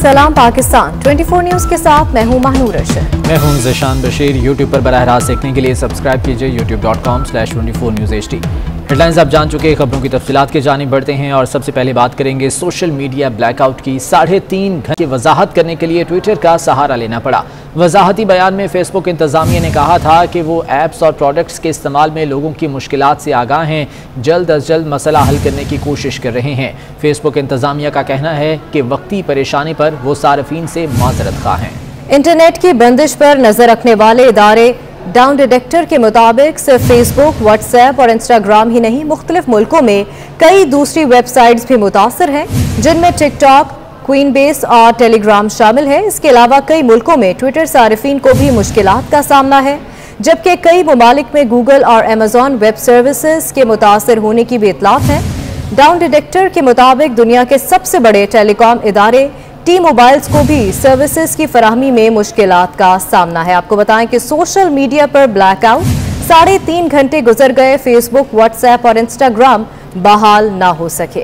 सलाम पाकिस्तान 24 न्यूज के साथ मैं हूं महानूर अरशद। मैं हूं ज़िशान बशीर। यूट्यूब पर बराह रास्त देखने के लिए सब्सक्राइब कीजिए youtube.com/24newsht। हेडलाइंस आप जान चुके, खबरों की तफसीलात के जानिब बढ़ते हैं और सबसे पहले बात करेंगे सोशल मीडिया ब्लैकआउट की। 3.5 घंटे वजाहत करने के लिए ट्विटर का सहारा लेना पड़ा। वजाहती बयान में फेसबुक इंतजामिया ने कहा था कि वो ऐप्स और प्रोडक्ट्स के इस्तेमाल में लोगों की मुश्किलात से आगाह हैं, जल्द अज जल्द मसला हल करने की कोशिश कर रहे हैं। फेसबुक इंतजामिया का कहना है कि वक्ती परेशानी पर वो सार्फिन से माजरत खा हैं। इंटरनेट की बंदिश पर नजर रखने वाले इदारे डाउन डिटेक्टर के मुताबिक सिर्फ फेसबुक, व्हाट्सएप और इंस्टाग्राम ही नहीं, मुख्तलिफ मुल्कों में कई दूसरी वेबसाइट्स भी मुतासर हैं, जिनमें टिकटॉक, क्वीनबेस और टेलीग्राम शामिल है। इसके अलावा कई मुल्कों में ट्विटर सारिफिन को भी मुश्किलात का सामना है, जबकि कई ममालिक में गूगल और अमेजॉन वेब सर्विसेज के मुतासर होने की भी इतलात है। डाउन डिटेक्टर के मुताबिक दुनिया के सबसे बड़े टेलीकॉम इदारे टी मोबाइल्स को भी सर्विसेज की फराहमी में मुश्किलात का सामना है। आपको बताएं कि सोशल मीडिया पर ब्लैकआउट 3.5 घंटे गुजर गए, फेसबुक, व्हाट्सएप और इंस्टाग्राम बहाल ना हो सके।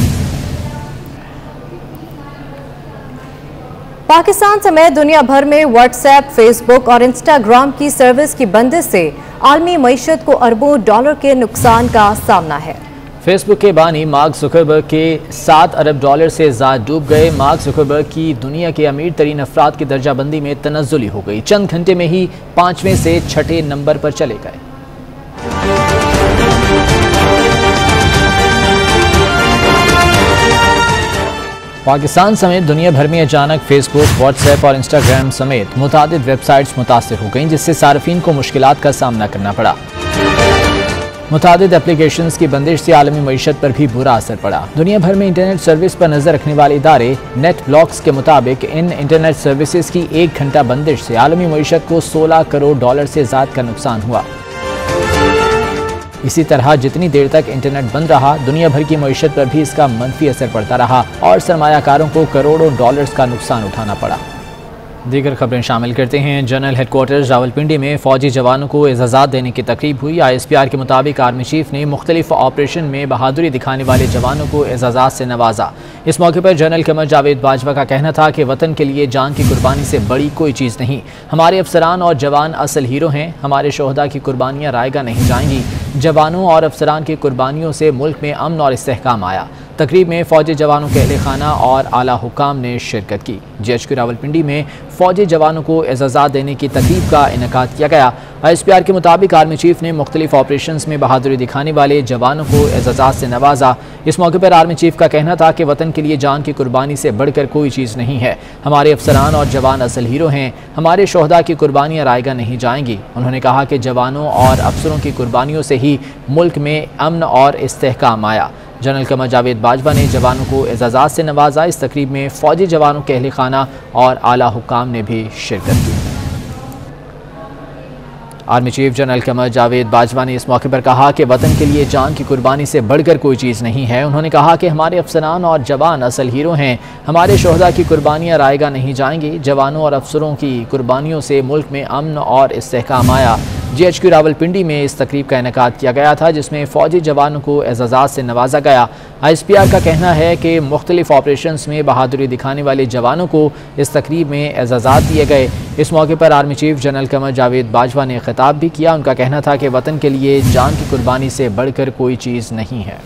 पाकिस्तान समेत दुनिया भर में व्हाट्सएप, फेसबुक और इंस्टाग्राम की सर्विस की बंदिश से आलमी मईशत को अरबों डॉलर के नुकसान का सामना है। फेसबुक के बानी मार्क जुकरबर्ग के 7 अरब डॉलर से ज़्यादा डूब गए। मार्क जुकरबर्ग की दुनिया के अमीर तरीन अफराद की दर्जाबंदी में तनज़्ज़ुली हो गई। चंद घंटे में ही 5वें से 6ठे नंबर पर चले गए। पाकिस्तान समेत दुनिया भर में अचानक फेसबुक, व्हाट्सएप और इंस्टाग्राम समेत मुतादिद वेबसाइट्स मुतासिर हो गईं, जिससे सार्फिन को मुश्किलात का सामना करना पड़ा। मुतादिद एप्लीकेशंस की बंदिश से आलमी मईशत पर भी बुरा असर पड़ा। दुनिया भर में इंटरनेट सर्विस पर नजर रखने वाले इदारे नेट ब्लॉक्स के मुताबिक इन इंटरनेट सर्विसेज की 1 घंटा बंदिश से आलमी मईशत को 16 करोड़ डॉलर से ज़्यादा का नुकसान हुआ। इसी तरह जितनी देर तक इंटरनेट बंद रहा, दुनिया भर की मईशत पर भी इसका मनफी असर पड़ता रहा और सरमायाकारों को करोड़ों डॉलर्स का नुकसान उठाना पड़ा। दीगर खबरें शामिल करते हैं। जनरल हेडक्वार्टर्स रावलपिंडी में फौजी जवानों को एजाज़ात देने की तकरीब हुई। ISPR के मुताबिक आर्मी चीफ ने मुख्तलिफ ऑपरेशन में बहादुरी दिखाने वाले जवानों को एजाज़ात से नवाजा। इस मौके पर जनरल कमर जावेद बाजवा का कहना था कि वतन के लिए जान की कुर्बानी से बड़ी कोई चीज़ नहीं। हमारे अफसरान और जवान असल हीरो हैं। हमारे शोहदा की कुर्बानियाँ रायगा नहीं जाएंगी। जवानों और अफसरान की कुर्बानियों से मुल्क में अमन और इस्तेहकाम आया। तकरीब में फौजी जवानों के अहले खाना और आला हुकाम ने शिरकत की। GHQ रावलपिंडी में फौजी जवानों को एजाज़ात देने की तकरीब का इनेकाद किया गया। ISPR के मुताबिक आर्मी चीफ ने मुख्तलिफ ऑपरेशंस में बहादुरी दिखाने वाले जवानों को एजाज़ात से नवाजा। इस मौके पर आर्मी चीफ का कहना था कि वतन के लिए जान की कुर्बानी से बढ़कर कोई चीज़ नहीं है। हमारे अफसरान और जवान असल हीरो हैं। हमारे शोहदा की कुर्बानियाँ रायगा नहीं जाएंगी। उन्होंने कहा कि जवानों और अफसरों की कुर्बानियों से ही मुल्क में अमन और इस्तेहकाम आया। जनरल कमर जावेद बाजवा ने जवानों को एजाज़ात से नवाजा। इस तकरीब में फौजी जवानों के अहले खाना और आला हुकाम ने भी शिरकत की। Army chief general Qamar Javed Bajwa ने इस मौके पर कहा कि वतन के लिए जान की कुर्बानी से बढ़कर कोई चीज़ नहीं है। उन्होंने कहा कि हमारे अफसरान और जवान असल हीरो हैं। हमारे शोहदा की कुर्बानियाँ रायगा नहीं जाएंगी। जवानों और अफसरों की कुर्बानियों से मुल्क में अमन और इस्तेहकाम आया। GHQ रावलपिंडी में इस तकरीब का इनेकाद किया गया था, जिसमें फ़ौजी जवानों को एजाज़ात से नवाजा गया। ISPR का कहना है कि मुख्तलिफ ऑपरेशंस में बहादुरी दिखाने वाले जवानों को इस तकरीब में एजाज़ात दिए गए। इस मौके पर army chief general Qamar Javed Bajwa ने खिताब भी किया। उनका कहना था कि वतन के लिए जान की कुर्बानी से बढ़कर कोई चीज़ नहीं है।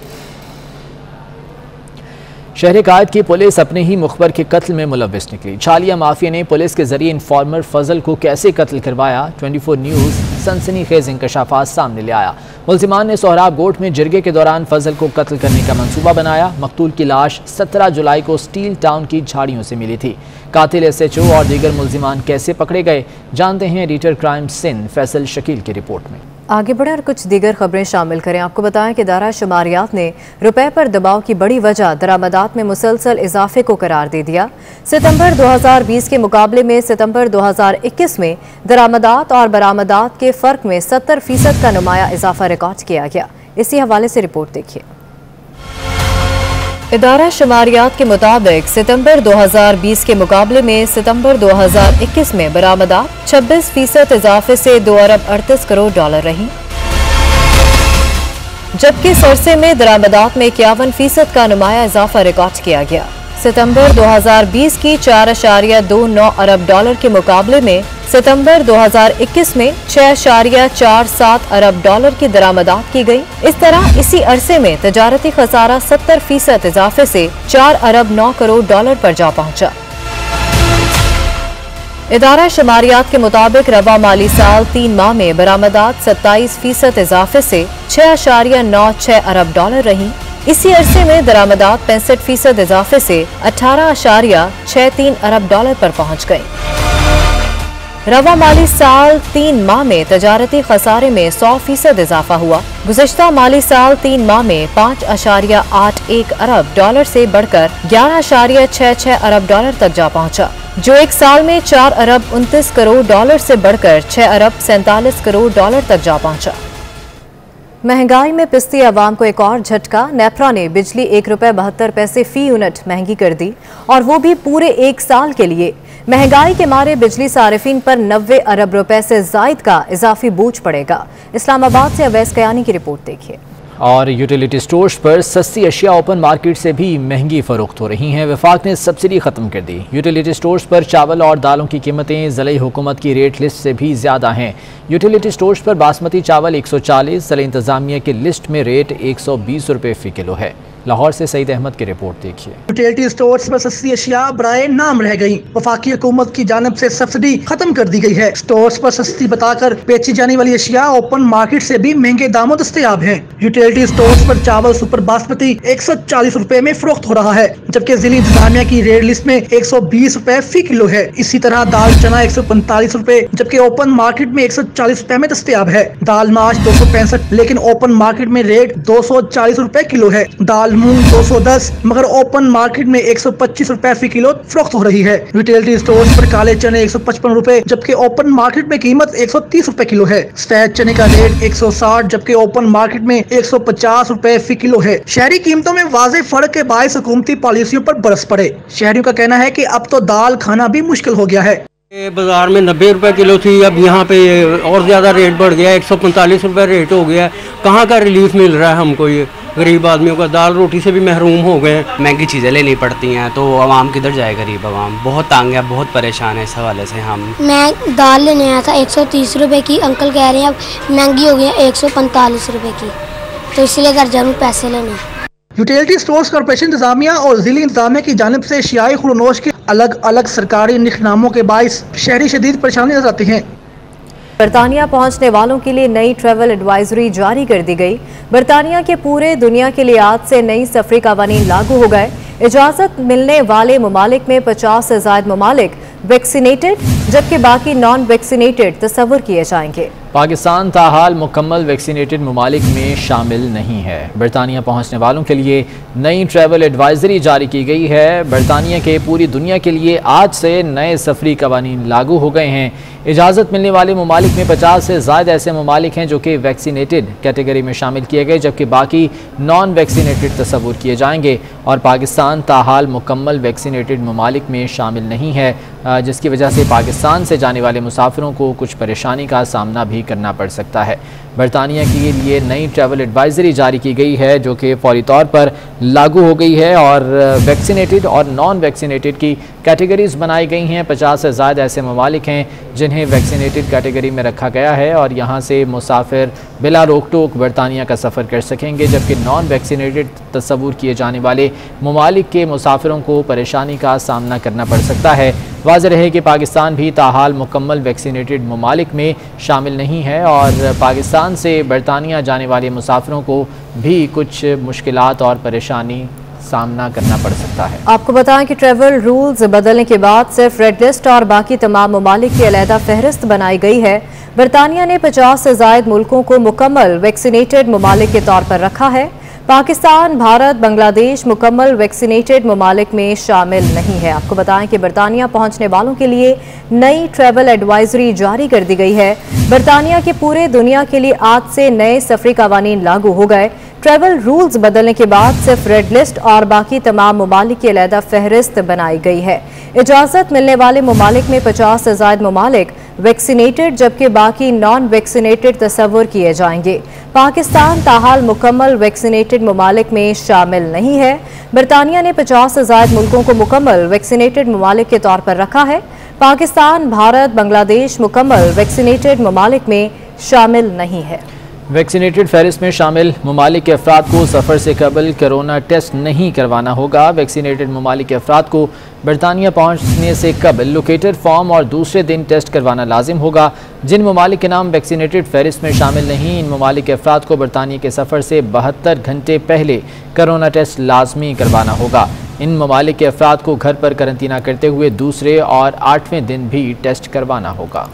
शहर कायद की पुलिस अपने ही मुखबर के कत्ल में मुलव्विस निकली। छालिया माफिया ने पुलिस के जरिए इन्फॉर्मर फजल को कैसे कत्ल करवाया, 24 न्यूज़ सनसनीखेज इंकशाफात सामने ले आया। मुल्जिमान ने सोहराब गोट में जिरगे के दौरान फजल को कत्ल करने का मंसूबा बनाया। मकतूल की लाश 17 जुलाई को स्टील टाउन की झाड़ियों से मिली थी। कातिल SHO और दीगर मुल्जिमान कैसे पकड़े गए, जानते हैं एडिटर क्राइम सिंध फैसल शकील की रिपोर्ट में। आगे बढ़े और कुछ दीगर खबरें शामिल करें। आपको बताएं कि दायरा शुमारियात ने रुपए पर दबाव की बड़ी वजह दरामदात में मुसलसल इजाफे को करार दे दिया। सितंबर 2020 के मुकाबले में सितंबर 2021 में दरामदात और बरामदात के फर्क में 70% का नुमाया इजाफा रिकॉर्ड किया गया। इसी हवाले से रिपोर्ट देखिए। इदारा शुमारियात के मुताबिक सितंबर 2020 के मुकाबले में सितंबर 2021 में बरामदात 26% इजाफे से 2 अरब 38 करोड़ डॉलर रही, जबकि सरसे में दरामदात में 51% का नुमाया इजाफा रिकॉर्ड किया गया। सितंबर 2020 की 4.29 अरब डॉलर के मुकाबले में सितंबर 2021 में 6.47 अरब डॉलर की दरामदात की गई। इस तरह इसी अरसे में तजारती खसारा 70% इजाफे से 4 अरब 9 करोड़ डॉलर पर जा पहुंचा। इदारा शुमारियात के मुताबिक रवा माली साल 3 माह में बरामदात 27% इजाफे से 6.96 अरब डॉलर रही। इसी अरसे में दरामदात 65% इजाफे से 18.63 अरब डॉलर पर पहुंच गई। रवा माली साल 3 माह में तजारती खसारे में 100% इजाफा हुआ। गुज़श्ता माली साल 3 माह में 5.81 अरब डॉलर से बढ़कर 11.66 अरब डॉलर तक जा पहुंचा, जो एक साल में 4 अरब 29 करोड़ डॉलर से बढ़कर 6 अरब 47 करोड़ डॉलर तक जा पहुंचा। महंगाई में पिसती आवाम को एक और झटका। नेपरा ने बिजली 1 रुपये 72 पैसे फी यूनिट महंगी कर दी, और वो भी पूरे 1 साल के लिए। महंगाई के मारे बिजली सारिफिन पर 90 अरब रुपए से जायद का इजाफी बोझ पड़ेगा। इस्लामाबाद से अवैस कयानी की रिपोर्ट देखिए। और यूटिलिटी स्टोर्स पर सस्ती अशिया ओपन मार्केट से भी महंगी फरोख्त हो रही हैं। वफाक ने सब्सिडी खत्म कर दी। यूटिलिटी स्टोर्स पर चावल और दालों की कीमतें ज़िले हुकूमत की रेट लिस्ट से भी ज़्यादा हैं। यूटिलिटी स्टोर्स पर बासमती चावल 140, ज़िले इंतज़ामिया की लिस्ट में रेट 120 रुपये फ़ी किलो है। लाहौर से सईद अहमद की रिपोर्ट देखिए। यूटिलिटी स्टोर्स पर सस्ती अशिया बराए नाम रह गई। वफाकी हुकूमत की जानिब से सब्सिडी खत्म कर दी गई है। स्टोर्स पर सस्ती बताकर बेची जाने वाली अशिया ओपन मार्केट से भी महंगे दामों दस्तयाब हैं। यूटिलिटी स्टोर्स पर चावल सुपर बासमती 140 रुपए में फरोख्त हो रहा है, जबकि जिला इंतजामिया की रेट लिस्ट में 120 रुपए फी किलो है। इसी तरह दाल चना 145 रुपए, जबकि ओपन मार्केट में 140 रुपए में दस्तयाब है। दाल माश 265, लेकिन ओपन मार्केट में रेट 240 रुपए किलो है। दाल मूंग 210, मगर ओपन मार्केट में 125 रुपए फी किलो फरोख्त हो रही है। रिटेल स्टोर्स पर काले चने 155 रुपए, जबकि ओपन मार्केट में कीमत 130 रुपए किलो है। सफेद चने का रेट 160, जबकि ओपन मार्केट में 150 रुपए फी किलो है। शहरी कीमतों में वाज़ेह फर्क के बायस हुकूमती पॉलिसियों पर बरस पड़े। शहरियों का कहना है कि अब तो दाल खाना भी मुश्किल हो गया है। बाजार में 90 रुपए किलो थी, अब यहाँ पे और ज़्यादा रेट बढ़ गया, 145 रुपए रेट हो गया। कहाँ का रिलीफ मिल रहा है हमको? ये गरीब आदमियों का दाल रोटी से भी महरूम हो गए। महंगी चीज़ें लेनी पड़ती हैं तो आवाम किधर जाए? गरीब आवाम बहुत तंग है, बहुत परेशान है इस हवाले से। हम मैं दाल लेने आया था 130 रुपए की, अंकल कह रहे हैं अब महंगी हो गई है 145 रुपए की, तो इसलिए घर जाऊँ पैसे लेने। यूटिलिटी स्टोर्स कॉर्पोरेशन इंतजामिया और जिला इंतजामिया की जानिब से अशियाई खुरनोश के अलग अलग सरकारी निखनामों के बाइस शहरी शदीद परेशानी नजर आती हैं। बरतानिया पहुंचने वालों के लिए नई ट्रैवल एडवाइजरी जारी कर दी गई। बरतानिया के पूरे दुनिया के लिए आज से नई सफरी कवानीन लागू हो गए। इजाजत मिलने वाले ममालिक में 50 से ज्यादा ममालिक वैक्सीनेटेड, जबकि बाकी नॉन वैक्सीनेटेड तस्वुर किए जाएंगे। पाकिस्तान ताहाल मुकम्मल वैक्सीनेटेड ममालिक में शामिल नहीं है। बरतानिया पहुँचने वालों के लिए नई ट्रैवल एडवाइजरी जारी की गई है। बरतानिया के पूरी दुनिया के लिए आज से नए सफरी कवानीन लागू हो गए हैं। इजाज़त मिलने वाले ममालिक में 50 से ज़्यादा ऐसे ममालिक हैं जो कि वैक्सीनेटेड कैटेगरी में शामिल किए गए, जबकि बाकी नॉन वैक्सीनेटेड तस्वुर किए जाएंगे। और पाकिस्तान ताहाल मुकम्मल वैक्सीनेटेड ममालिक में शामिल नहीं है, जिसकी वजह से पाकिस्तान से जाने वाले मुसाफिरों को कुछ परेशानी का सामना भी करना पड़ सकता है। बरतानिया के लिए नई ट्रैवल एडवाइजरी जारी की गई है जो कि फौरी तौर पर लागू हो गई है और वैक्सीनेटेड और नॉन वैक्सीनेटेड की कैटेगरीज बनाई गई हैं। 50 से ज़्यादा ऐसे ममालिक हैं जिन्हें वैक्सीनेटेड कैटेगरी में रखा गया है और यहाँ से मुसाफिर बिला रोक टोक बरतानिया का सफ़र कर सकेंगे, जबकि नॉन वैक्सीनेटेड तस्वुर किए जाने वाले ममालिक के मुसाफिरों को परेशानी का सामना करना पड़ सकता है। वाज़ेह रहे कि पाकिस्तान भी ताहाल मुकम्मल वैक्सीनेटेड ममालिक में शामिल नहीं है और पाकिस्तान से बरतानिया जाने वाले मुसाफिरों को भी कुछ मुश्किलात और परेशानी सामना करना पड़ सकता है। आपको बताएं कि ट्रैवल रूल्स बदलने के बाद सिर्फ रेड लिस्ट और बाकी तमाम ममालिक की अलहदा फहरिस्त बनाई गई है। बरतानिया ने 50 से ज़ायद मुल्कों को मुकम्मल वैक्सीनेटेड ममालिक के तौर पर रखा है। पाकिस्तान, भारत, बांग्लादेश मुकम्मल वैक्सीनेटेड ममालिक में शामिल नहीं है। आपको बताएं कि बरतानिया पहुंचने वालों के लिए नई ट्रैवल एडवाइजरी जारी कर दी गई है। बरतानिया के पूरे दुनिया के लिए आज से नए सफरी कवानीन लागू हो गए। ट्रैवल रूल्स बदलने के बाद सिर्फ रेड लिस्ट और बाकी तमाम ममालिक की अलहदा फहरिस्त बनाई गई है। इजाज़त मिलने वाले ममालिक में 50 से ज़ायद ममालिक वैक्सीनेटेड जबकि बाकी नॉन वैक्सीनेटेड तस्वुर किए जाएंगे। पाकिस्तान ताहाल मुकम्मल वैक्सीनेटेड ममालिक में शामिल नहीं है। बरतानिया ने 50 से ज़ायद मुल्कों को मुकम्मल वैक्सीनेटेड ममालिक के तौर पर रखा है। पाकिस्तान, भारत, बांग्लादेश मुकम्मल वैक्सीनेटेड ममालिक में शामिल नहीं है। वैक्सीनेटेड फहरिस्त में शामिल ममालिक के अफराद को सफ़र से कबल कोरोना टेस्ट नहीं करवाना होगा। वैक्सीनेटेड ममालिक के अफराद को बरतानिया पहुँचने से कबल लोकेटर फॉर्म और दूसरे दिन टेस्ट करवाना लाजिम होगा। जिन ममालिक के नाम वैक्सीनेटेड फहरिस्त में शामिल नहीं, इन ममालिक के अफराद को बरतानिया के सफ़र से 72 घंटे पहले कोरोना टेस्ट लाजमी करवाना होगा। इन ममालिक के अफराद को घर पर करंतना करते हुए दूसरे और 8वें दिन भी टेस्ट करवाना होगा।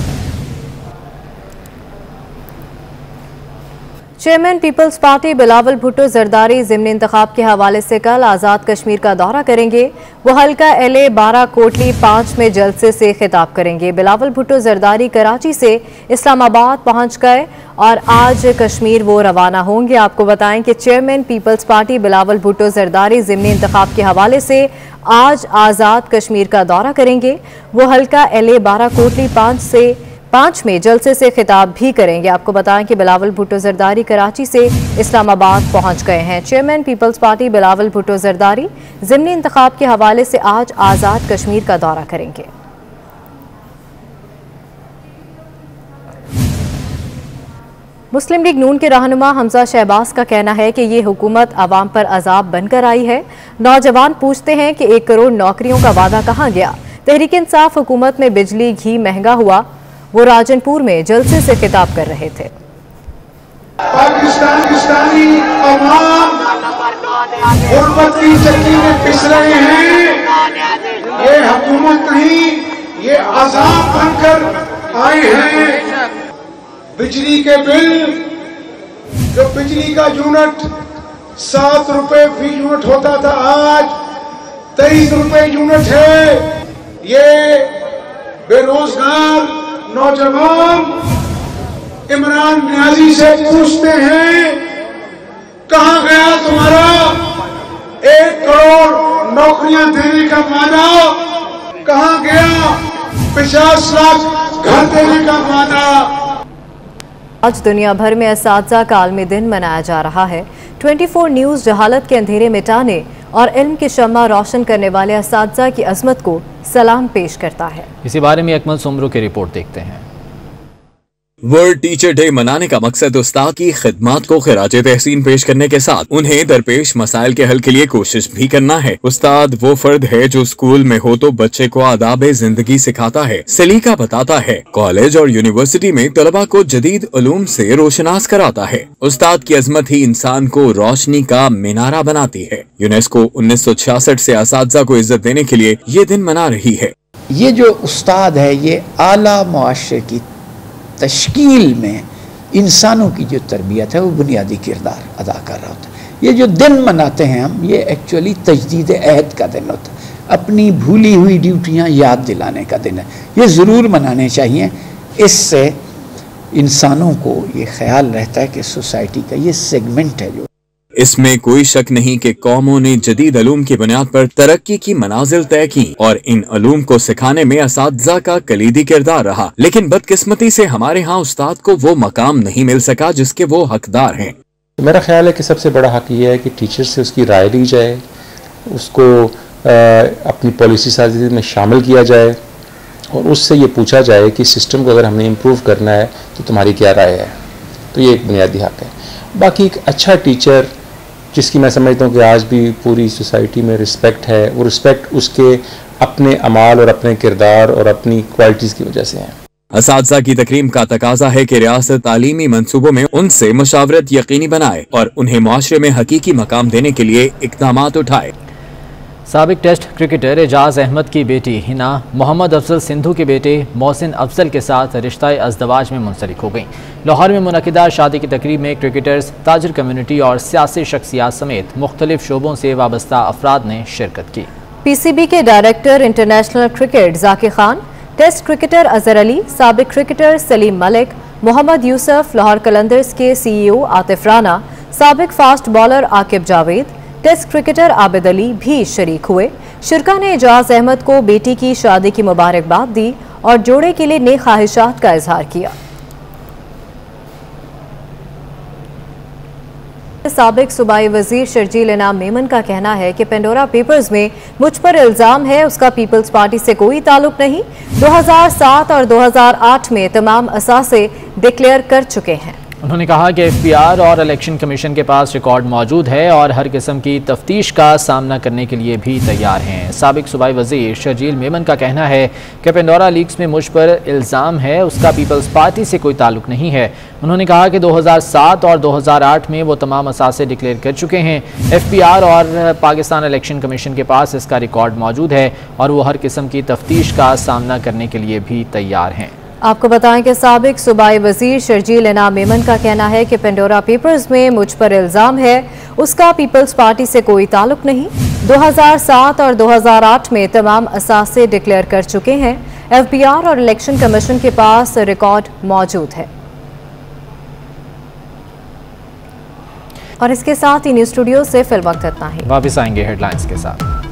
चेयरमैन पीपल्स पार्टी बिलावल भुट्टो जरदारी ज़िमनी इंतखाब के हवाले से कल आज़ाद कश्मीर का दौरा करेंगे। वो हल्का LA 12 कोटली 5 में जलसे से खिताब करेंगे। बिलावल भुट्टो जरदारी कराची से इस्लामाबाद पहुंच गए और आज कश्मीर वो रवाना होंगे। आपको बताएं कि चेयरमैन पीपल्स पार्टी बिलावल भुट्टो जरदारी ज़िमनी इंतखाब के हवाले से आज आज़ाद कश्मीर का दौरा करेंगे। वो हल्का LA 12 कोटली 5 में जलसे से खिताब भी करेंगे। आपको बताएं कि बिलावल भुट्टो जरदारी कराची से इस्लामाबाद पहुंच गए हैं। चेयरमैन पीपल्स पार्टी बिलावल भुट्टो जरदारी ज़िमनी इंतखाब के हवाले से आज आज़ाद कश्मीर का दौरा करेंगे। मुस्लिम लीग नून के रहनुमा हमजा शहबाज का कहना है कि ये हुकूमत अवाम पर अजाब बनकर आई है। नौजवान पूछते हैं कि 1 करोड़ नौकरियों का वादा कहाँ गया। तहरीक इंसाफ हुकूमत में बिजली घी महंगा हुआ। वो राजनपुर में जलसे से खिताब कर रहे थे। पाकिस्तानी अवाम गुर्बत की चक्की में पिस रहे हैं। ये हुकूमत नहीं, ये अजाब बनकर आए हैं। बिजली के बिल, जो बिजली का यूनिट 7 रुपए फी यूनिट होता था, आज 23 रुपए यूनिट है। ये बेरोजगार नौजवान इमरान नियाजी से पूछते हैं, कहां गया तुम्हारा 1 करोड़ नौकरियां देने का वादा, कहां गया 50 लाख घर देने का वादा। आज दुनिया भर में असातिज़ा का आलमी दिन मनाया जा रहा है। 24 न्यूज़ जहालत के अंधेरे मिटाने और इल्म की शम्मा रोशन करने वाले असातिज़ा की अज़मत को सलाम पेश करता है। इसी बारे में अकमल सुमरू की रिपोर्ट देखते हैं। वर्ल्ड टीचर डे मनाने का मकसद उस्ताद की खिदमात को खिराज तहसीन पेश करने के साथ उन्हें दरपेश मसाइल के हल के लिए कोशिश भी करना है। उस्ताद वो फर्द है जो स्कूल में हो तो बच्चे को आदाब जिंदगी सिखाता है, सलीका बताता है, कॉलेज और यूनिवर्सिटी में तलबा को जदीद उलूम से रोशनास कराता है। उस्ताद की अजमत ही इंसान को रोशनी का मीनारा बनाती है। यूनेस्को 1966 से असातिज़ा को इज्जत देने के लिए ये दिन मना रही है। ये जो उस्ताद है, ये आला मुआशरे की तश्कील में इंसानों की जो तरबियत है वो बुनियादी किरदार अदा कर रहा होता है। ये जो दिन मनाते हैं हम, ये एक्चुअली तजदीद अहद का दिन होता है, अपनी भूली हुई ड्यूटियाँ याद दिलाने का दिन है। ये ज़रूर मनाने चाहिए। इससे इंसानों को ये ख्याल रहता है कि सोसाइटी का ये सेगमेंट है जो। इसमें कोई शक नहीं कि कौमों ने जदीद अलूम की बुनियाद पर तरक्की की मनाजिल तय की और इन अलूम को सिखाने में असातिज़ा का कलीदी किरदार रहा। लेकिन बदकिस्मती से हमारे यहाँ उस्ताद को वो मकाम नहीं मिल सका जिसके वो हकदार हैं। मेरा ख्याल है कि सबसे बड़ा हक ये है कि टीचर से उसकी राय ली जाए, उसको अपनी पॉलिसी साजी में शामिल किया जाए और उससे ये पूछा जाए कि सिस्टम को अगर हमने इम्प्रूव करना है तो तुम्हारी क्या राय है। तो ये एक बुनियादी हक है। बाकी एक अच्छा टीचर जिसकी मैं समझता हूँ कि आज भी पूरी सोसाइटी में रिस्पेक्ट है, वो रिस्पेक्ट उसके अपने अमाल और अपने किरदार और अपनी क्वालिटीज़ की वजह से है। असातिज़ा की तकरीम का तकाजा है कि रियासत तालीमी मंसूबों में उनसे मुशावरत यकीनी बनाए और उन्हें मुआशरे में हकीकी मकाम देने के लिए इक़दामात उठाए। साबिक टेस्ट क्रिकेटर एजाज अहमद की बेटी हिना मोहम्मद अफजल सिंधु के बेटे मोहसिन अफजल के साथ रिश्ता अज़दवाज में मुंसलिक हो गई। लाहौर में मुनक़िदा शादी की तकरीब में क्रिकेटर्स, ताजर कम्यूनिटी और सियासी शख्सियात समेत मुख्तलिफ शोबों से वाबस्ता अफराद ने शिरकत की। PCB के director international cricket Zakir Khan, test cricketer Azhar Ali, साबिक क्रिकेटर सलीम मलिक, मोहम्मद यूसुफ, लाहौर कलंदर्स के CEO आतिफ राना, साबिक fast bowler Aqib Javed, test cricketer Abid Ali भी शरीक हुए। शिरका ने एजाज अहमद को बेटी की शादी की मुबारकबाद दी और जोड़े के लिए नेक ख्वाहिशात का इजहार किया। साबिक सूबाई वजीर शर्जील इनाम मेमन का कहना है कि पेंडोरा पेपर्स में मुझ पर इल्जाम है, उसका पीपल्स पार्टी से कोई ताल्लुक नहीं। 2007 और 2008 में तमाम असासे डिक्लेयर कर चुके हैं। उन्होंने कहा कि एफबीआर और इलेक्शन कमीशन के पास रिकॉर्ड मौजूद है और हर किस्म की तफ्तीश का सामना करने के लिए भी तैयार हैं। साबिक सूबाई वजीर शर्जील मेमन का कहना है कि पेंडोरा लीक्स में मुझ पर इल्ज़ाम है, उसका पीपल्स पार्टी से कोई ताल्लुक नहीं है। उन्होंने कहा कि 2007 और 2008 में वो तमाम असासे डिक्लेयर कर चुके हैं। एफबीआर और पाकिस्तान इलेक्शन कमीशन के पास इसका रिकॉर्ड मौजूद है और वो हर किस्म की तफ्तीश का सामना करने के लिए भी तैयार हैं। आपको बताएं कि साबिक सूबाई वजीर शर्जील इनाम मेमन का कहना है कि पेंडोरा पेपर्स में मुझ पर इल्ज़ाम है, उसका पीपल्स पार्टी से कोई ताल्लुक नहीं। 2007 और 2008 में तमाम असासे डिक्लेयर कर चुके हैं। एफबीआर और इलेक्शन कमीशन के पास रिकॉर्ड मौजूद है। और इसके साथ ही न्यूज़ स्टूडियो से फिल वक्त इतना ही। वापस आएंगे हेडलाइंस के साथ।